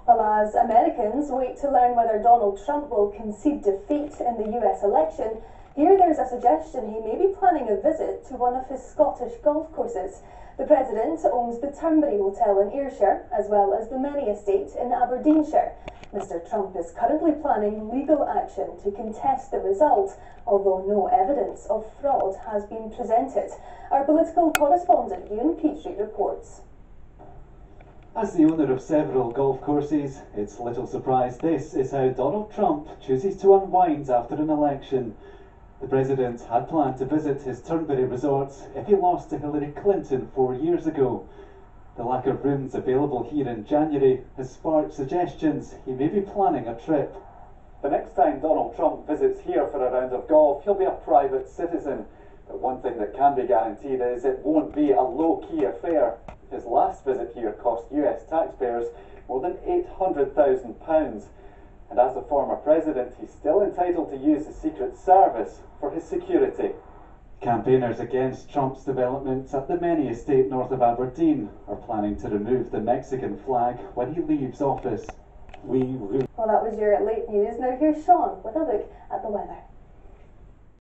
Well, as Americans wait to learn whether Donald Trump will concede defeat in the US election, here there's a suggestion he may be planning a visit to one of his Scottish golf courses. The President owns the Turnberry Hotel in Ayrshire, as well as the Many Estate in Aberdeenshire. Mr Trump is currently planning legal action to contest the result, although no evidence of fraud has been presented. Our political correspondent Ewan Petrie reports. As the owner of several golf courses, it's little surprise this is how Donald Trump chooses to unwind after an election. The President had planned to visit his Turnberry resorts if he lost to Hillary Clinton 4 years ago. The lack of rooms available here in January has sparked suggestions he may be planning a trip. The next time Donald Trump visits here for a round of golf, he'll be a private citizen. But one thing that can be guaranteed is it won't be a low-key affair. His last visit here cost US taxpayers more than £800,000. And as a former president, he's still entitled to use the Secret Service for his security. Campaigners against Trump's developments at the Many Estate north of Aberdeen are planning to remove the Mexican flag when he leaves office. Well, that was your late news. Now here's Sean with a look at the weather.